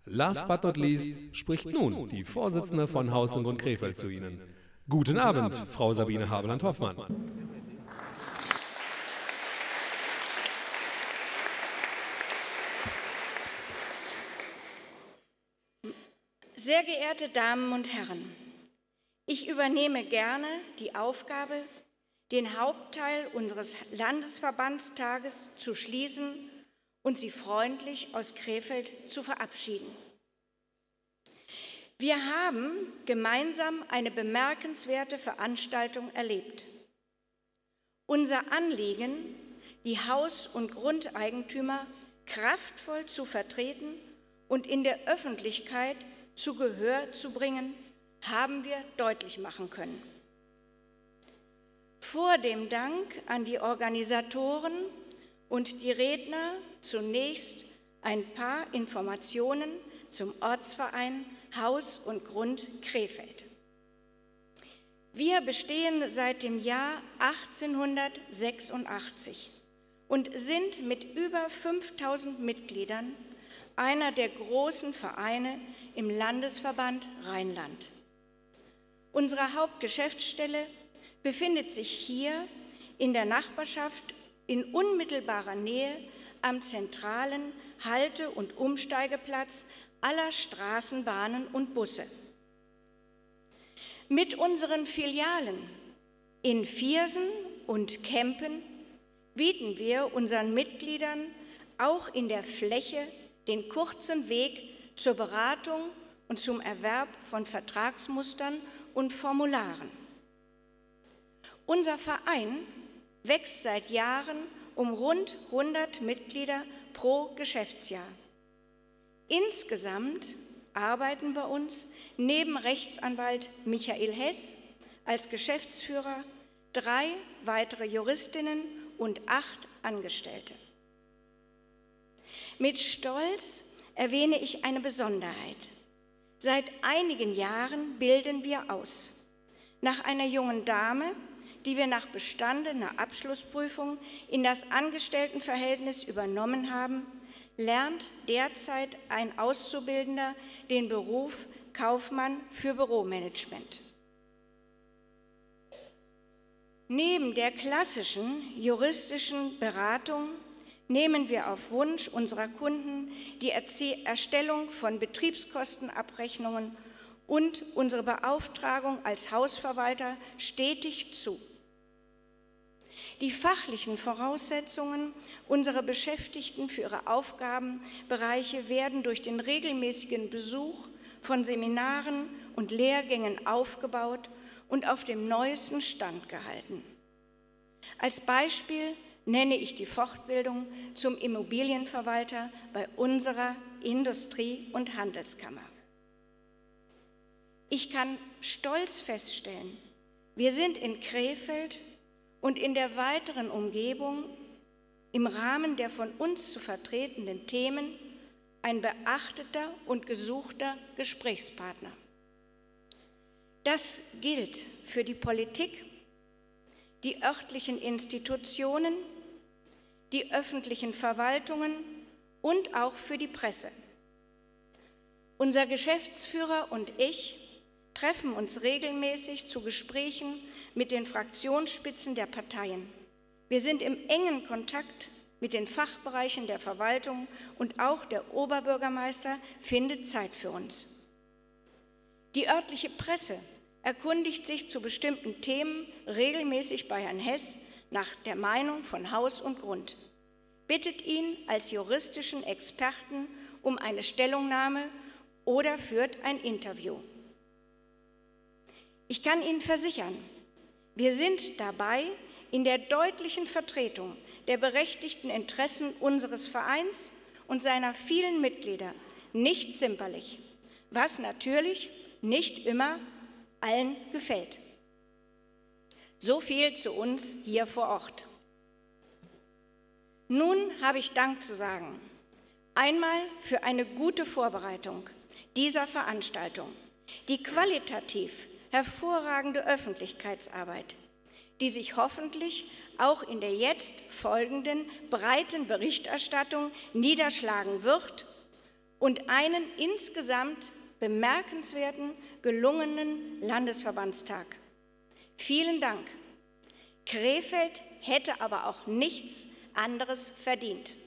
Last but not least spricht nun die Vorsitzende von Haus und Grund Krefeld zu Ihnen. Guten Abend, Frau Sabine Haberland-Hoffmann. Sehr geehrte Damen und Herren, ich übernehme gerne die Aufgabe, den Hauptteil unseres Landesverbandstages zu schließen und Sie freundlich aus Krefeld zu verabschieden. Wir haben gemeinsam eine bemerkenswerte Veranstaltung erlebt. Unser Anliegen, die Haus- und Grundeigentümer kraftvoll zu vertreten und in der Öffentlichkeit zu Gehör zu bringen, haben wir deutlich machen können. Vor dem Dank an die Organisatoren und die Redner zunächst ein paar Informationen zum Ortsverein Haus und Grund Krefeld. Wir bestehen seit dem Jahr 1886 und sind mit über 5000 Mitgliedern einer der großen Vereine im Landesverband Rheinland. Unsere Hauptgeschäftsstelle befindet sich hier in der Nachbarschaft in unmittelbarer Nähe am zentralen Halte- und Umsteigeplatz aller Straßenbahnen und Busse. Mit unseren Filialen in Viersen und Kempen bieten wir unseren Mitgliedern auch in der Fläche den kurzen Weg zur Beratung und zum Erwerb von Vertragsmustern und Formularen. Unser Verein wächst seit Jahren um rund 100 Mitglieder pro Geschäftsjahr. Insgesamt arbeiten bei uns neben Rechtsanwalt Michael Hess als Geschäftsführer 3 weitere Juristinnen und 8 Angestellte. Mit Stolz erwähne ich eine Besonderheit. Seit einigen Jahren bilden wir aus. Nach einer jungen Dame, die wir nach bestandener Abschlussprüfung in das Angestelltenverhältnis übernommen haben, lernt derzeit ein Auszubildender den Beruf Kaufmann für Büromanagement. Neben der klassischen juristischen Beratung nehmen wir auf Wunsch unserer Kunden die Erstellung von Betriebskostenabrechnungen und unsere Beauftragung als Hausverwalter stetig zu. Die fachlichen Voraussetzungen unserer Beschäftigten für ihre Aufgabenbereiche werden durch den regelmäßigen Besuch von Seminaren und Lehrgängen aufgebaut und auf dem neuesten Stand gehalten. Als Beispiel nenne ich die Fortbildung zum Immobilienverwalter bei unserer Industrie- und Handelskammer. Ich kann stolz feststellen, wir sind in Krefeld und in der weiteren Umgebung im Rahmen der von uns zu vertretenen Themen ein beachteter und gesuchter Gesprächspartner. Das gilt für die Politik, die örtlichen Institutionen, die öffentlichen Verwaltungen und auch für die Presse. Unser Geschäftsführer und ich treffen uns regelmäßig zu Gesprächen mit den Fraktionsspitzen der Parteien. Wir sind im engen Kontakt mit den Fachbereichen der Verwaltung und auch der Oberbürgermeister findet Zeit für uns. Die örtliche Presse erkundigt sich zu bestimmten Themen regelmäßig bei Herrn Hess nach der Meinung von Haus und Grund, bittet ihn als juristischen Experten um eine Stellungnahme oder führt ein Interview. Ich kann Ihnen versichern, wir sind dabei, in der deutlichen Vertretung der berechtigten Interessen unseres Vereins und seiner vielen Mitglieder nicht zimperlich, was natürlich nicht immer allen gefällt. So viel zu uns hier vor Ort. Nun habe ich Dank zu sagen. Einmal für eine gute Vorbereitung dieser Veranstaltung, die qualitativ hervorragende Öffentlichkeitsarbeit, die sich hoffentlich auch in der jetzt folgenden breiten Berichterstattung niederschlagen wird und einen insgesamt bemerkenswerten, gelungenen Landesverbandstag. Vielen Dank. Krefeld hätte aber auch nichts anderes verdient.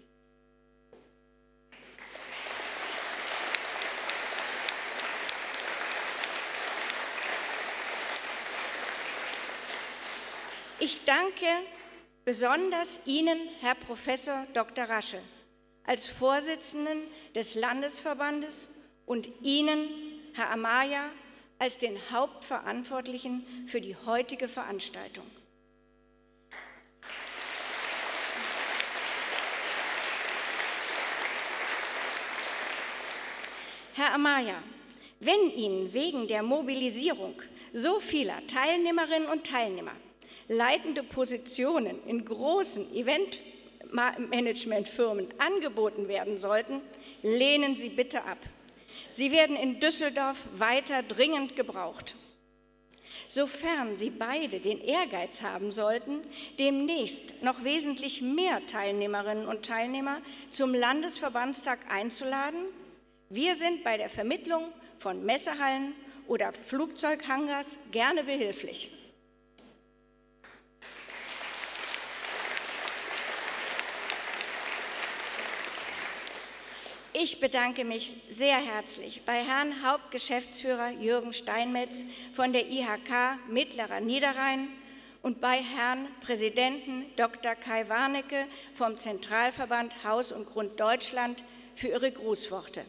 Ich danke besonders Ihnen, Herr Professor Dr. Rasche, als Vorsitzenden des Landesverbandes und Ihnen, Herr Amaya, als den Hauptverantwortlichen für die heutige Veranstaltung. Herr Amaya, wenn Ihnen wegen der Mobilisierung so vieler Teilnehmerinnen und Teilnehmer leitende Positionen in großen Eventmanagementfirmen angeboten werden sollten, lehnen Sie bitte ab. Sie werden in Düsseldorf weiter dringend gebraucht. Sofern Sie beide den Ehrgeiz haben sollten, demnächst noch wesentlich mehr Teilnehmerinnen und Teilnehmer zum Landesverbandstag einzuladen, wir sind bei der Vermittlung von Messehallen oder Flugzeughangars gerne behilflich. Ich bedanke mich sehr herzlich bei Herrn Hauptgeschäftsführer Jürgen Steinmetz von der IHK Mittlerer Niederrhein und bei Herrn Präsidenten Dr. Kai Warnecke vom Zentralverband Haus und Grund Deutschland für Ihre Grußworte.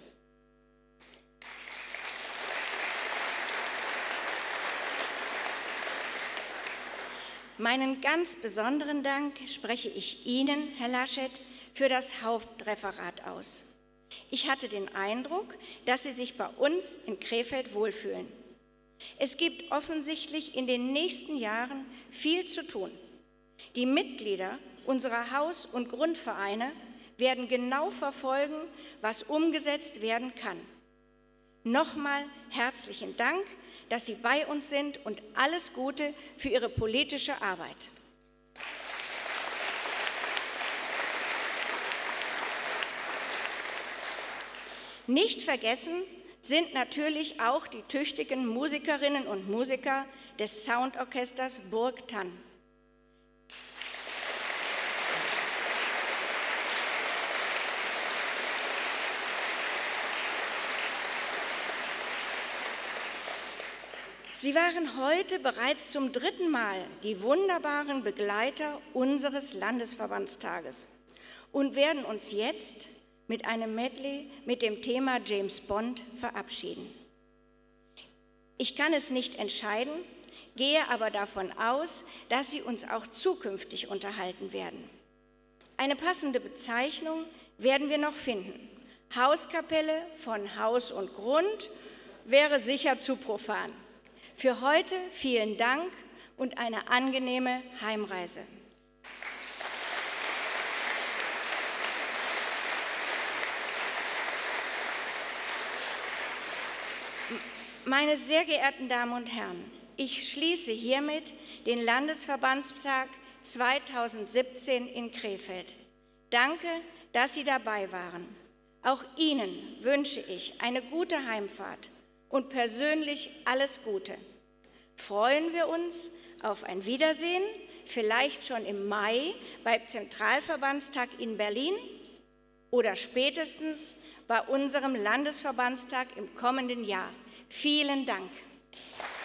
Meinen ganz besonderen Dank spreche ich Ihnen, Herr Laschet, für das Hauptreferat aus. Ich hatte den Eindruck, dass Sie sich bei uns in Krefeld wohlfühlen. Es gibt offensichtlich in den nächsten Jahren viel zu tun. Die Mitglieder unserer Haus- und Grundvereine werden genau verfolgen, was umgesetzt werden kann. Nochmal herzlichen Dank, dass Sie bei uns sind und alles Gute für Ihre politische Arbeit. Nicht vergessen sind natürlich auch die tüchtigen Musikerinnen und Musiker des Soundorchesters Burg Thann. Sie waren heute bereits zum 3. Mal die wunderbaren Begleiter unseres Landesverbandstages und werden uns jetzt mit einem Medley mit dem Thema James Bond verabschieden. Ich kann es nicht entscheiden, gehe aber davon aus, dass Sie uns auch zukünftig unterhalten werden. Eine passende Bezeichnung werden wir noch finden. Hauskapelle von Haus und Grund wäre sicher zu profan. Für heute vielen Dank und eine angenehme Heimreise. Meine sehr geehrten Damen und Herren, ich schließe hiermit den Landesverbandstag 2017 in Krefeld. Danke, dass Sie dabei waren. Auch Ihnen wünsche ich eine gute Heimfahrt und persönlich alles Gute. Freuen wir uns auf ein Wiedersehen, vielleicht schon im Mai beim Zentralverbandstag in Berlin oder spätestens bei unserem Landesverbandstag im kommenden Jahr. Vielen Dank.